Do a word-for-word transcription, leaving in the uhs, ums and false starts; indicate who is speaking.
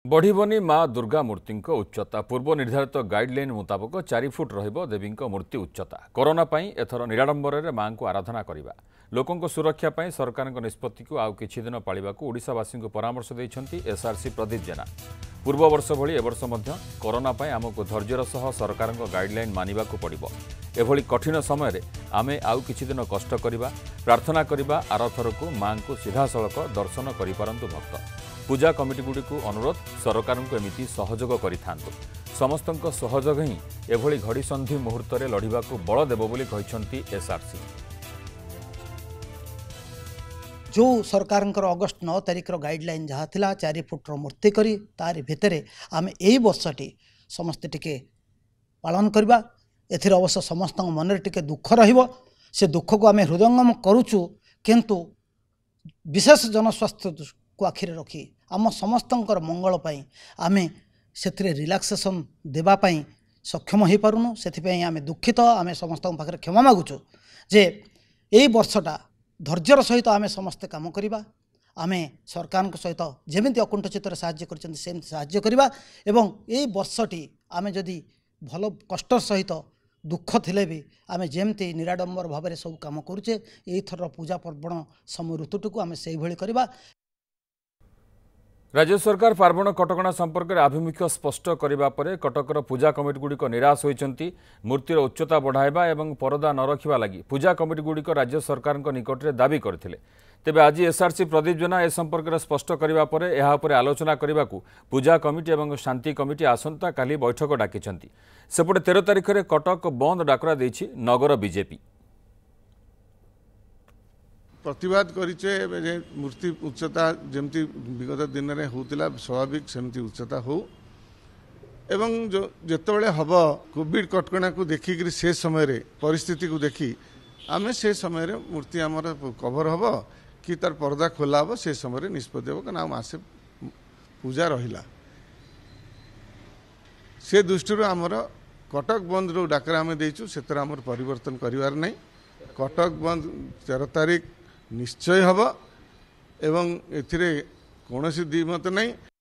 Speaker 1: बढ़िबनी माँ दुर्गा मूर्ति उच्चता पूर्व निर्धारित गाइडलाइन मुताबक चार फुट रहिबो देवी मूर्ति उच्चता कोरोना पई एथर निराडंबर रे मां को आराधना करिबा लोकों सुरक्षा पई सरकार निष्पत्ति को आउ किछि दिन पालिबाकू ओडिशावासी को परामर्श दैछंती एसआरसी प्रदीप जेना। पूर्व वर्ष भली ए वर्ष मध्य कोरोना पई आमको धैर्यर सह सरकार गाइडलाइन मानिबाकू पड़िबो। एभली कठिन समय रे आमे आउ किछि दिन कष्ट करिबा प्रार्थना करिबा आरथरकू मां को सीधासळख दर्शन करि पारंतु भक्त। पूजा कमिटी गुडी को अनुरोध सरकार को एमिति सहयोग करिथांतु समस्त सहयोग ही एभली घड़ी संधि मुहूर्त रे लढिबा को बळ देबो बोली कहिसंती एसआरसी।
Speaker 2: जो सरकार अगस्ट नौ तारिख गाइडलाइन जहाँ थिला चार फुट्र मूर्ति करी तार भितर आम यही वर्षटी समस्ते टिके पालन करवा। एथिर अवश्य समस्त मन टिके दुख रहिबो से दुख को आम हृदयंगम करुचु किंतु विशेष जनस्वास्थ्य को आखिरे रखी आम समस्त मंगल पाई आमे से रिलैक्सेशन देबा पाई सक्षम हो पारुनु। से आम दुखित आम समस्त पाखे क्षमा मागुचु जे यही वर्षटा धैर्यर सहित आम समस्ते काम करवा। आम सरकार सहित जमी अकुंठ चित्तर साहाय्य करते साहाय्य करवा एवं यही वर्षटी आम जदि भल कष्ट सहित दुख थिले भी आम जमती निराडंबर भाव में सब काम करुचे यही थर पूजा पर्वण समय ऋतुटी को आम से भली करवा।
Speaker 1: राज्य सरकार पार्वण कटकणा संपर्क में आभिमुख्य स्पष्ट करने पर कटकर पूजा कमिटी गुड़िक निराश होती मूर्तिर उच्चता बढ़ाइबा एवं परदा न रखा लगी पूजा कमिटी गुड़िक राज्य सरकार निकट में दाबी करथिले। तेबे आज एसआरसी प्रदीप जेना ए संपर्क में स्पष्ट करने पर यह उपर आलोचना करने को पूजा कमिटी और शांति कमिटी आसंता काली बैठक डाकिछंती। सेपटे तेरह तारिख में कटक बंद डाकरा देछि नगर बीजेपी।
Speaker 3: प्रतिवाद करिचे मूर्ति उच्चता जमती विगत दिन में होता स्वाभाविक सेमती उच्चता हो एवं जो जितेबाला हम कोविड कटकणा को देखिक से समय रे परिस्थिति को देखी आम से समय रे मूर्ति आमर कभर हम कि तार पर्दा खोला हम से समय निष्पत्ति हम क्या आसे पूजा रहा से दृष्टि आमर कटक बंद रो डाकरा आम देचु से आमर परिवर्तन करिवार नहीं। कटक बंद तेरह तारिख निश्चय हब एवं एथिरे कौन सी द्विमत नहीं।